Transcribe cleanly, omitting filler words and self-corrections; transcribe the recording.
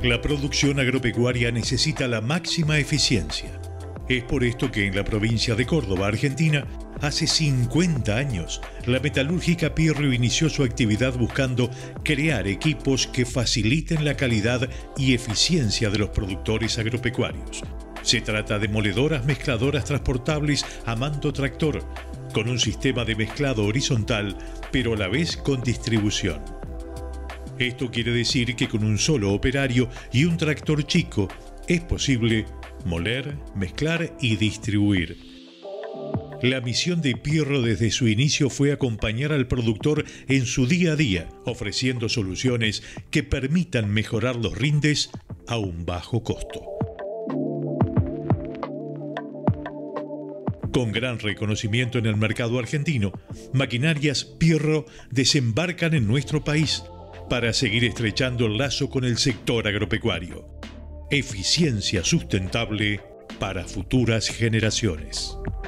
La producción agropecuaria necesita la máxima eficiencia. Es por esto que en la provincia de Córdoba, Argentina, hace 50 años, la metalúrgica Pirro inició su actividad buscando crear equipos que faciliten la calidad y eficiencia de los productores agropecuarios. Se trata de moledoras mezcladoras transportables a mando tractor, con un sistema de mezclado horizontal, pero a la vez con distribución. Esto quiere decir que con un solo operario y un tractor chico es posible moler, mezclar y distribuir. La misión de Pirro desde su inicio fue acompañar al productor en su día a día, ofreciendo soluciones que permitan mejorar los rindes a un bajo costo. Con gran reconocimiento en el mercado argentino, Maquinarias Pirro desembarcan en nuestro país para seguir estrechando el lazo con el sector agropecuario. Eficiencia sustentable para futuras generaciones.